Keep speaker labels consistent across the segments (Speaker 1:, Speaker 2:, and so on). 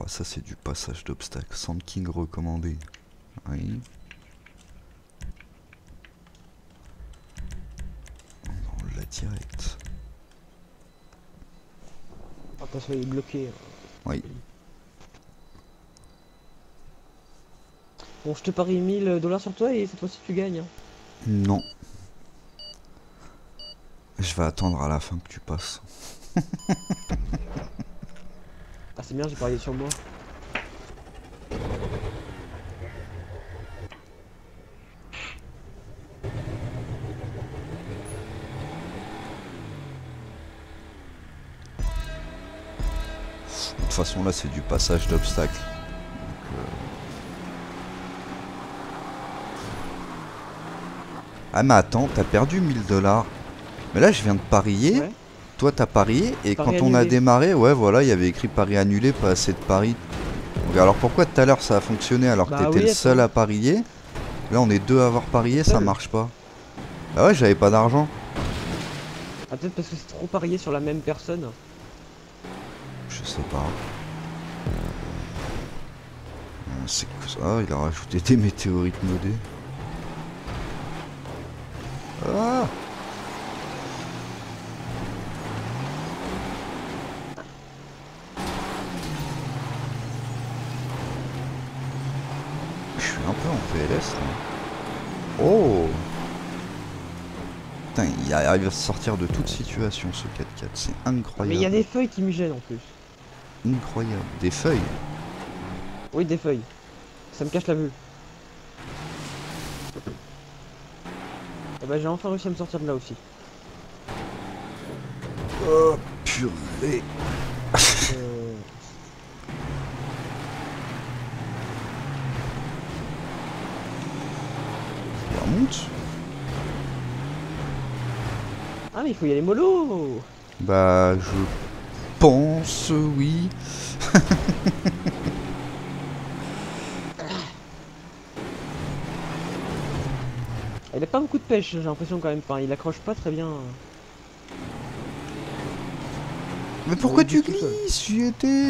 Speaker 1: Oh, ça c'est du passage d'obstacle. Sand King recommandé. Oui. On l'a direct.
Speaker 2: Attention, il est bloqué.
Speaker 1: Oui.
Speaker 2: Bon, je te parie 1000 $ sur toi et cette fois-ci tu gagnes. Hein.
Speaker 1: Non. Je vais attendre à la fin que tu passes.
Speaker 2: Ah, c'est bien, j'ai parié sur moi.
Speaker 1: De toute façon là c'est du passage d'obstacle. Ah mais attends, t'as perdu 1000 $. Mais là je viens de parier.
Speaker 2: Ouais.
Speaker 1: Toi t'as parié et
Speaker 2: Pari
Speaker 1: quand on a
Speaker 2: annulé.
Speaker 1: démarré, ouais voilà, il y avait écrit pari annulé, pas assez de paris. Donc, alors pourquoi tout à l'heure ça a fonctionné alors que
Speaker 2: Bah
Speaker 1: t'étais
Speaker 2: oui,
Speaker 1: le seul
Speaker 2: attends.
Speaker 1: à parier? Là on est deux à avoir parié, ça
Speaker 2: Seul.
Speaker 1: marche pas. Bah ouais, j'avais pas d'argent.
Speaker 2: Ah, peut-être parce que c'est trop parié sur la même personne.
Speaker 1: Je sais pas. C'est que ça, il a rajouté des météorites modés. Ah! Je suis un peu en PLS là. Oh! Putain, il arrive à se sortir de toute situation ce 4x4, c'est incroyable.
Speaker 2: Mais il y a des feuilles qui me gênent en plus.
Speaker 1: Incroyable. Des feuilles.
Speaker 2: Oui, des feuilles. Ça me cache la vue. Et bah j'ai enfin réussi à me sortir de là aussi.
Speaker 1: Oh purée.
Speaker 2: Euh,
Speaker 1: On monte.
Speaker 2: Ah mais il faut y aller mollo.
Speaker 1: Bah je pense oui.
Speaker 2: Il a pas beaucoup de pêche, j'ai l'impression quand même. Enfin, il accroche pas très bien.
Speaker 1: Mais pourquoi
Speaker 2: il
Speaker 1: tu
Speaker 2: glisse tout seul.
Speaker 1: glisses? J'y étais.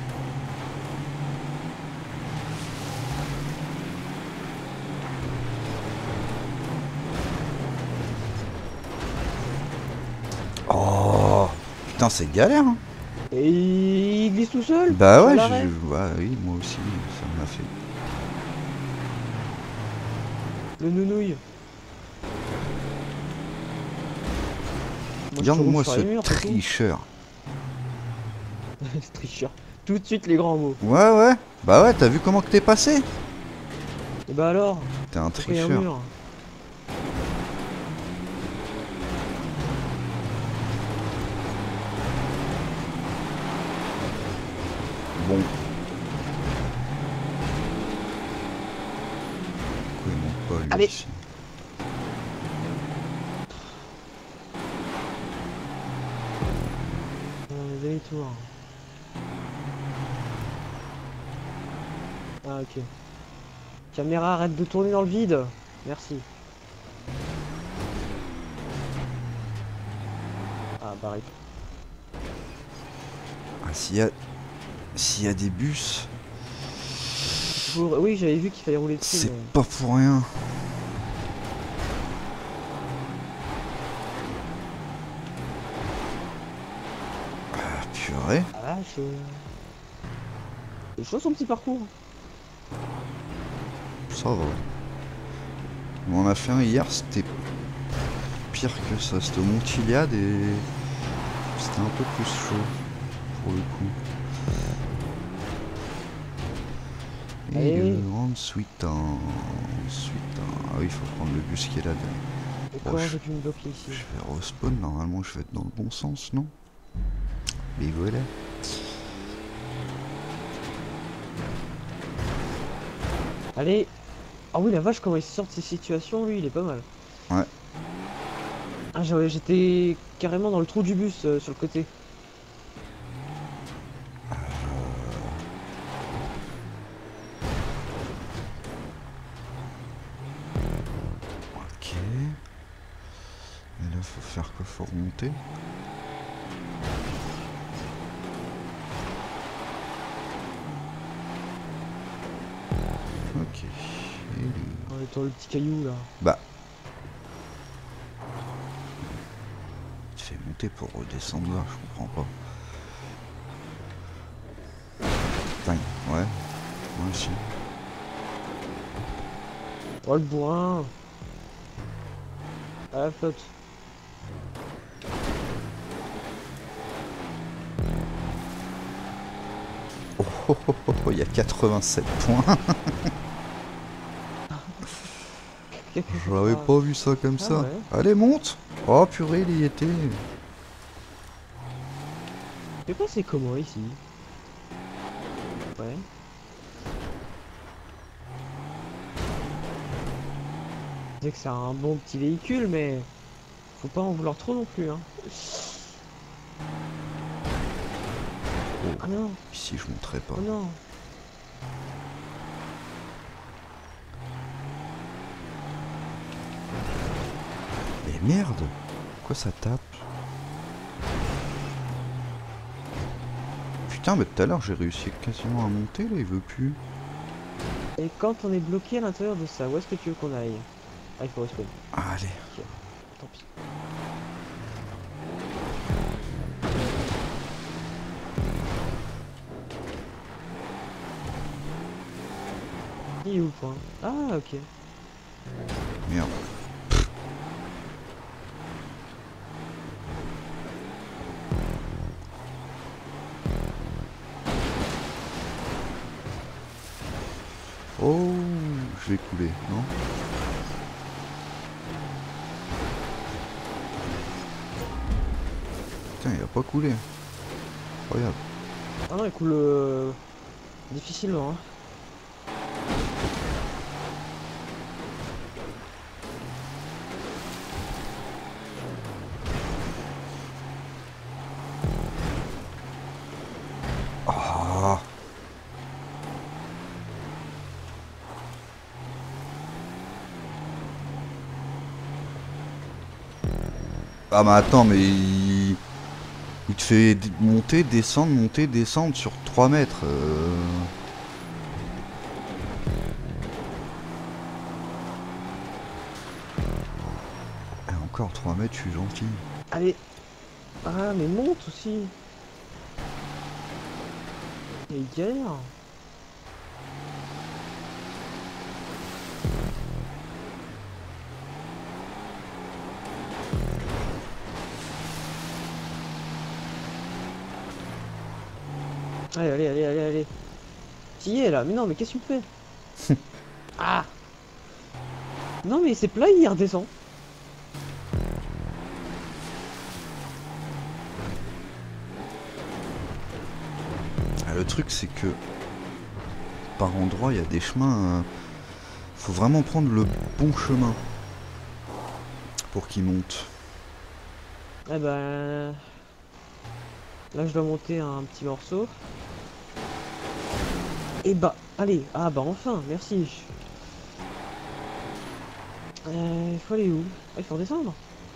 Speaker 1: Oh putain, c'est galère hein.
Speaker 2: Et il glisse tout seul.
Speaker 1: Bah
Speaker 2: Je suis à
Speaker 1: ouais,
Speaker 2: l'arrêt.
Speaker 1: ouais, oui, moi aussi, ça m'a fait.
Speaker 2: Le nounouille. Moi, je te roule
Speaker 1: Regarde-moi
Speaker 2: sur
Speaker 1: ce
Speaker 2: les murs, c'est tout.
Speaker 1: tricheur.
Speaker 2: Tricheur. Tout de suite les grands mots.
Speaker 1: Ouais, ouais. Bah ouais, t'as vu comment que t'es passé?
Speaker 2: Et bah alors,
Speaker 1: T'es un
Speaker 2: pourquoi il y a un
Speaker 1: tricheur.
Speaker 2: mur?
Speaker 1: Bon. Pourquoi il monte pas lui
Speaker 2: Allez.
Speaker 1: ici?
Speaker 2: Demi-tour. Ah ok. Caméra, arrête de tourner dans le vide. Merci. Ah bah arrête.
Speaker 1: Ah, s'il y a des bus,
Speaker 2: Oui, j'avais vu qu'il fallait rouler dessus.
Speaker 1: c'est
Speaker 2: Mais...
Speaker 1: pas pour rien. Ah, purée.
Speaker 2: Ah vache. C'est chaud son petit parcours.
Speaker 1: Ça va. On en a fait un hier, c'était pire que ça. C'était au Montiliade et c'était un peu plus chaud pour le coup. Et
Speaker 2: Allez.
Speaker 1: ensuite, ah oui, il faut prendre le bus qui est là.
Speaker 2: Et
Speaker 1: Oh,
Speaker 2: comment j'ai pu me bloquer
Speaker 1: je
Speaker 2: ici?
Speaker 1: vais respawn, normalement je vais être dans le bon sens, non? Mais voilà.
Speaker 2: Allez. Ah oui la vache comment il sort de ces situations lui il est pas mal.
Speaker 1: Ouais.
Speaker 2: Ah j'étais carrément dans le trou du bus sur le côté.
Speaker 1: Ok. Et là, faut faire quoi? Faut remonter. Ok. Et
Speaker 2: On est dans le petit caillou là.
Speaker 1: bah. Il te fait monter pour redescendre là, je comprends pas. Putain, ouais. Moi aussi.
Speaker 2: Oh le bourrin. À la flotte.
Speaker 1: Il y a 87 points. Je l'avais pas vu ça comme
Speaker 2: Ah
Speaker 1: ça.
Speaker 2: ouais.
Speaker 1: Allez, monte. Oh purée, il y était.
Speaker 2: Je sais pas c'est comment ici. Ouais. C'est que c'est un bon petit véhicule, mais faut pas en vouloir trop non plus, hein.
Speaker 1: Oh,
Speaker 2: Ah non,
Speaker 1: ici je monterai pas.
Speaker 2: oh non.
Speaker 1: Mais merde. Pourquoi ça tape? Putain, mais tout à l'heure j'ai réussi quasiment à monter là, il veut plus.
Speaker 2: Et quand on est bloqué à l'intérieur de ça, où est-ce que tu veux qu'on aille? Ah, il faut respawn.
Speaker 1: Ah, allez.
Speaker 2: Ok, tant pis. Il est où le point? Ah, ok.
Speaker 1: Merde. Oh, je vais couler, non? Putain, il a pas coulé. Incroyable.
Speaker 2: Ah non, il coule difficilement, hein.
Speaker 1: Ah. Ah mais attends, mais il te fait monter, descendre sur 3 mètres. Ah, encore 3 mètres, je suis gentil.
Speaker 2: Allez. Ah, mais monte aussi. Il galère. Allez, allez, allez, allez, allez. T'y es là, mais non, mais qu'est-ce que tu me fais? Ah! Non, mais c'est plat, il redescend.
Speaker 1: Ah, le truc c'est que par endroit il y a des chemins. Faut vraiment prendre le bon chemin pour qu'il monte.
Speaker 2: Eh ben... Là, je dois monter un petit morceau. Et bah, allez. Ah bah enfin, merci. Il faut aller où? Ah, il faut redescendre.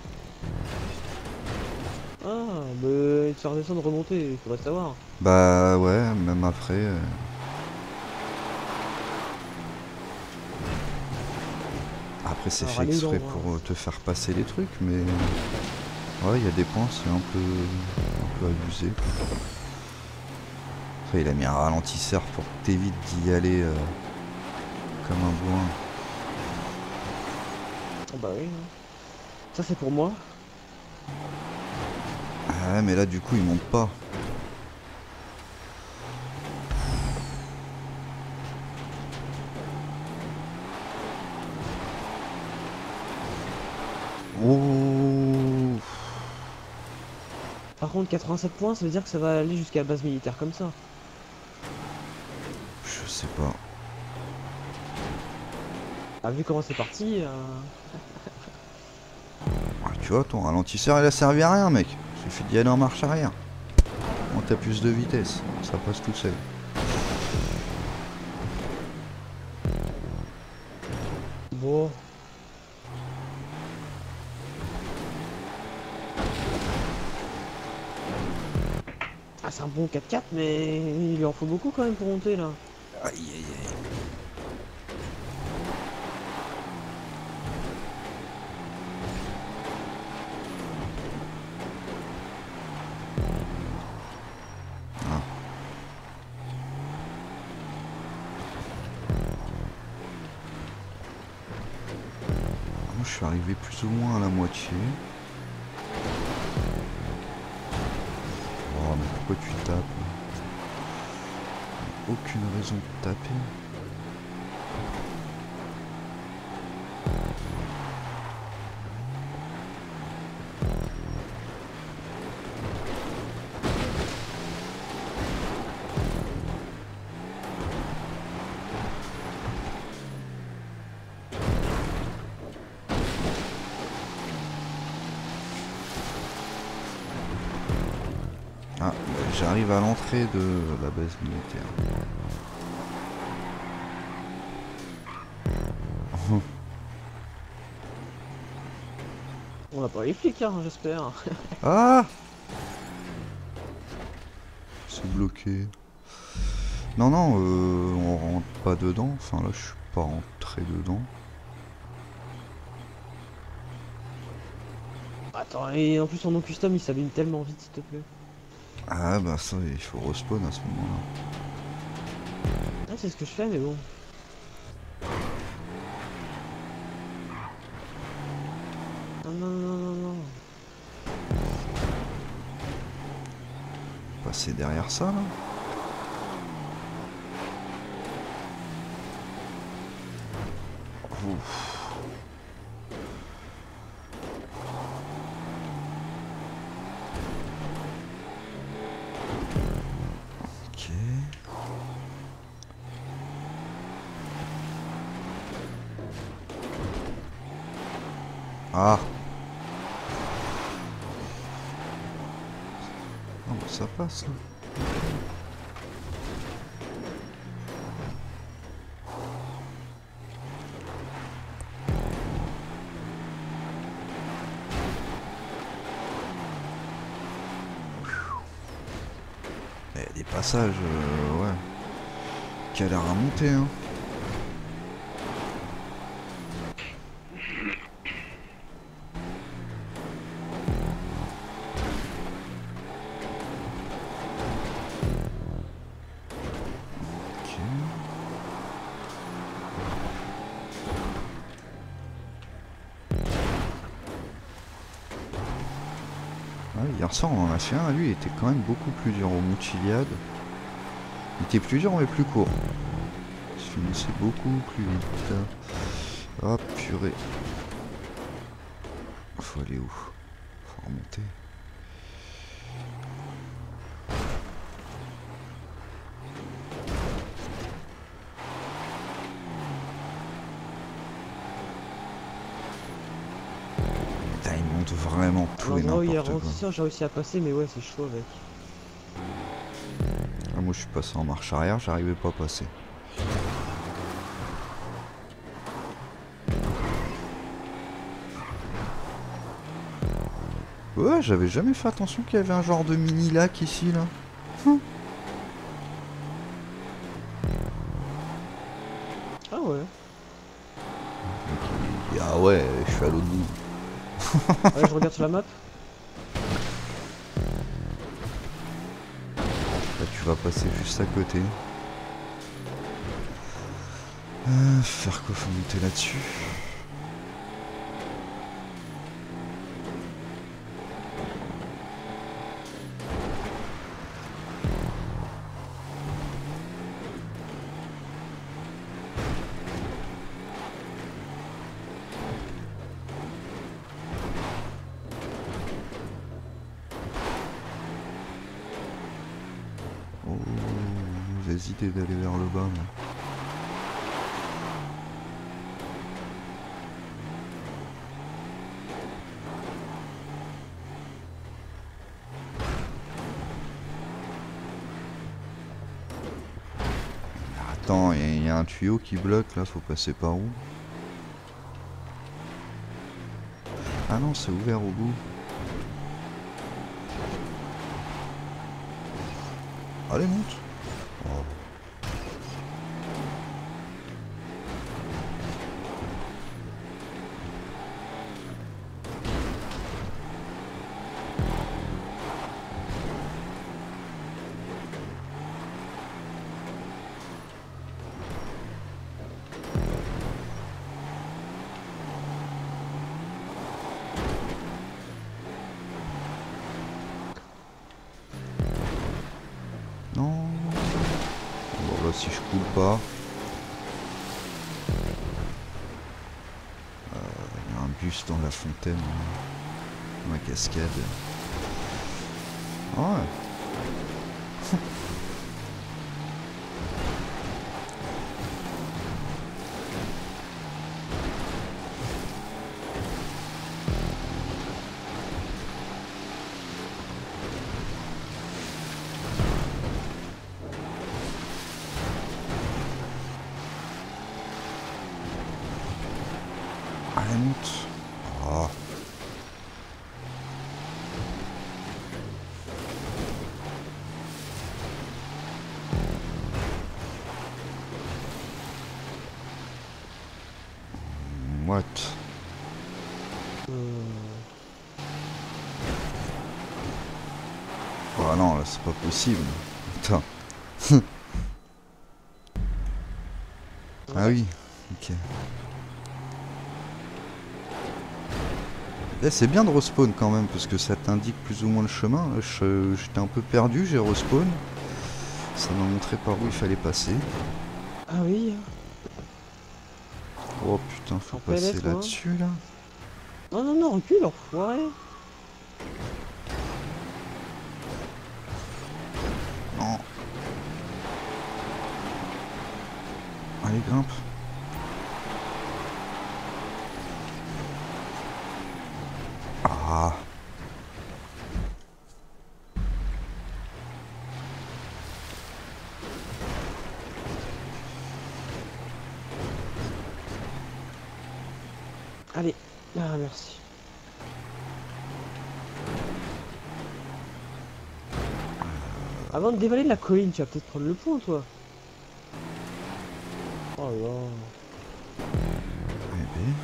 Speaker 2: Ah, bah, il faut redescendre, remonter, il faudrait savoir.
Speaker 1: Bah ouais, même après. Après c'est
Speaker 2: Alors,
Speaker 1: fait
Speaker 2: allez où
Speaker 1: exprès
Speaker 2: l'endroit?
Speaker 1: pour te faire passer les trucs, mais ouais, il y a des points, c'est un peu abusé. Après, il a mis un ralentisseur pour que t'évites d'y aller comme un bourrin.
Speaker 2: Ah bah oui. Hein. Ça, c'est pour moi.
Speaker 1: Ah ouais, mais là du coup il monte pas. Oh.
Speaker 2: Par contre, 87 points, ça veut dire que ça va aller jusqu'à la base militaire comme ça.
Speaker 1: Je sais pas.
Speaker 2: Ah, vu comment c'est parti...
Speaker 1: Ah, tu vois, ton ralentisseur il a servi à rien, mec. Il suffit d'y aller en marche arrière. Quand t'as plus de vitesse, ça passe tout seul.
Speaker 2: Bon. Ah, c'est un bon 4x4, mais il lui en faut beaucoup quand même pour monter là.
Speaker 1: Aïe aïe aïe. suis arrivé plus ou moins à la moitié. Oh mais pourquoi tu tapes? Aucune raison de taper. Ah, j'arrive à l'entrée de la base militaire.
Speaker 2: On a pas les flics, hein, j'espère.
Speaker 1: Ah! C'est bloqué. Non, non, on rentre pas dedans. Enfin là, je suis pas rentré dedans.
Speaker 2: Attends, et en plus son nom custom il s'allume tellement vite, s'il te plaît.
Speaker 1: Ah bah ça, il faut respawn à ce moment-là.
Speaker 2: Ah, c'est ce que je fais, mais bon. Non, non, non, non, non.
Speaker 1: Passer derrière ça là. Ouf. Ok. Ah. Non bah ça passe là. Il y a des passages, ouais, qui a l'air à monter, hein. Ok. Ouais, hier soir on en a fait un, lui il était quand même beaucoup plus dur au Montiliade. Il était plus dur mais plus court. Il se finissait beaucoup plus vite. Ah purée. Faut aller où? Faut remonter. Putain, il monte vraiment tout et
Speaker 2: L'endroit où il y a
Speaker 1: n'importe quoi.
Speaker 2: ralentisseur, j'ai réussi à passer, mais ouais, c'est chaud avec.
Speaker 1: Ah, moi je suis passé en marche arrière, j'arrivais pas à passer. Ouais, j'avais jamais fait attention qu'il y avait un genre de mini lac ici là.
Speaker 2: Ah ouais.
Speaker 1: Et ah ouais, je suis à l'autre bout.
Speaker 2: Ouais, je regarde sur la map.
Speaker 1: Là tu vas passer juste à côté. Faire quoi? Faut monter là-dessus. Oh, j'ai hésité d'aller vers le bas. Mais... Attends, il y a un tuyau qui bloque là, faut passer par où? Ah non, c'est ouvert au bout. Allez, monte. Oh. je coule pas. Il y a un bus dans la fontaine, dans la cascade. Ouais. Allez, monte. Oh. What? Oh non, là c'est pas possible. Attends. Ah oui, ok. Eh, c'est bien de respawn quand même, parce que ça t'indique plus ou moins le chemin. J'étais un peu perdu, j'ai respawn. Ça m'a montré par où il fallait passer.
Speaker 2: Ah oui.
Speaker 1: Oh putain, faut
Speaker 2: En
Speaker 1: passer
Speaker 2: PLS, moi.
Speaker 1: là-dessus là.
Speaker 2: Non, non, non, recule, enfoiré.
Speaker 1: Non. Allez, grimpe. Ah.
Speaker 2: Allez. Ah, merci. Avant de dévaler la colline, tu vas peut-être prendre le point, toi. Oh là.
Speaker 1: Eh ben.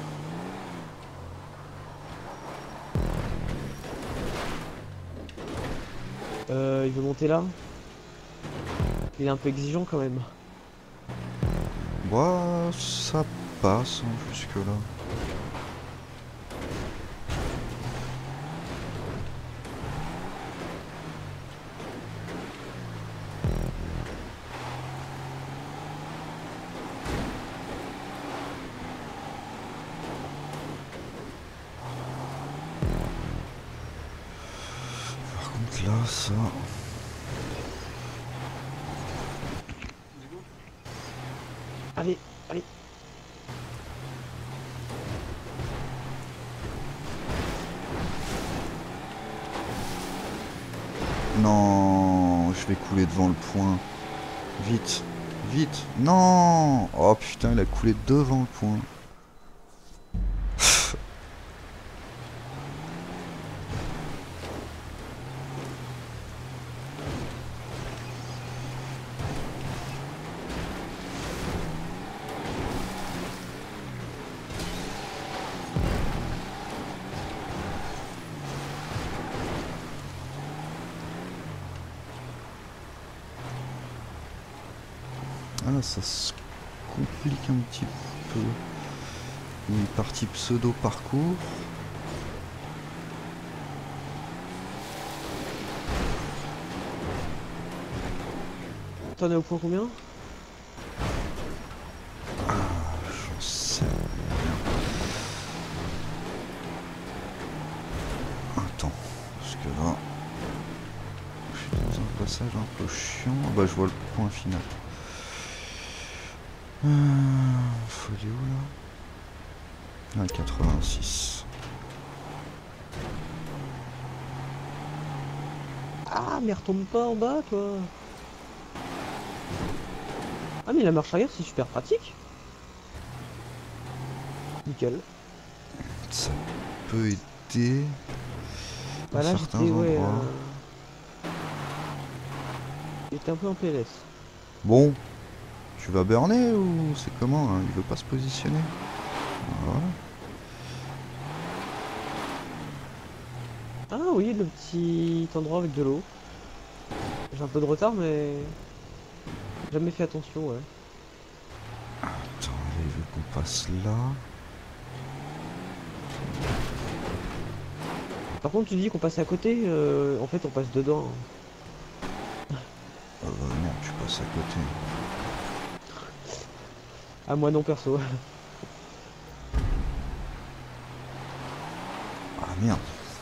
Speaker 2: Il veut monter là. Il est un peu exigeant quand même.
Speaker 1: Bah, ça passe hein, jusque là. Par contre là, ça...
Speaker 2: Allez, allez.
Speaker 1: Non, je vais couler devant le point. Vite, vite. Non. Oh putain, il a coulé devant le point. Ah là, ça se complique un petit peu. Une partie pseudo parcours.
Speaker 2: T'en es au point combien?
Speaker 1: J'en sais rien. Attends, parce que là, je suis dans un passage un peu chiant. Bah, je vois le point final. Faut aller où là? Ah, 86.
Speaker 2: Ah, mais retombe pas en bas, toi. Ah, mais la marche arrière, c'est super pratique. Nickel.
Speaker 1: Ça peut aider à
Speaker 2: Bah là,
Speaker 1: certains
Speaker 2: j'étais, ouais.
Speaker 1: endroits.
Speaker 2: J'étais un peu en PLS.
Speaker 1: Bon, tu vas burner ou c'est comment hein? Il veut pas se positionner. Voilà.
Speaker 2: Ah oui, le petit endroit avec de l'eau. J'ai un peu de retard, mais j'ai jamais fait attention, ouais.
Speaker 1: Attends, là, il veut qu'on passe là.
Speaker 2: Par contre, tu dis qu'on passe à côté, en fait, on passe dedans.
Speaker 1: Non, tu passes à côté.
Speaker 2: Ah, moi non perso.
Speaker 1: Ah merde.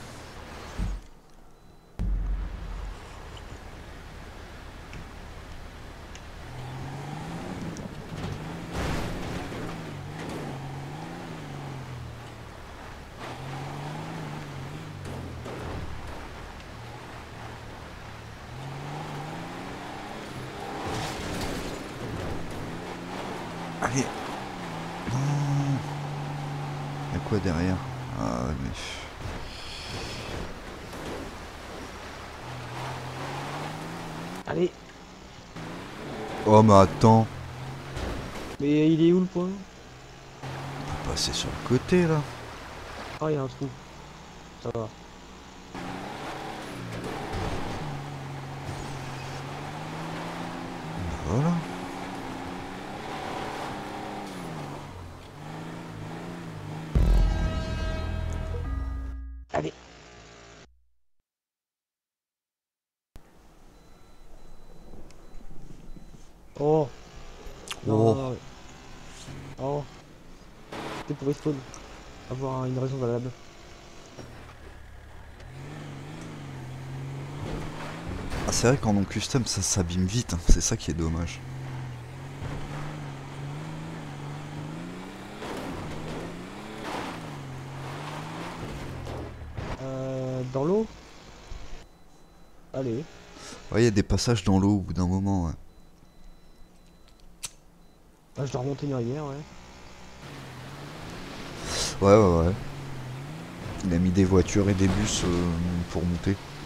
Speaker 1: Allez. Non. Y'a quoi derrière? Ah ouais, mais...
Speaker 2: Allez.
Speaker 1: Oh mais attends.
Speaker 2: Mais il est où le point?
Speaker 1: On peut passer sur le côté là.
Speaker 2: Ah, il y a un trou. Ça va.
Speaker 1: Voilà.
Speaker 2: Allez. Oh. Non,
Speaker 1: Oh.
Speaker 2: non, non. Oh. C'était pour respawn. Avoir une raison valable.
Speaker 1: Ah, c'est vrai qu'en non custom ça s'abîme vite, hein. C'est ça qui est dommage.
Speaker 2: Dans l'eau. Allez.
Speaker 1: Ouais, il y a des passages dans l'eau au bout d'un moment, ouais.
Speaker 2: Ah, je dois remonter une rivière, ouais.
Speaker 1: Ouais, ouais, ouais. Il a mis des voitures et des bus pour monter.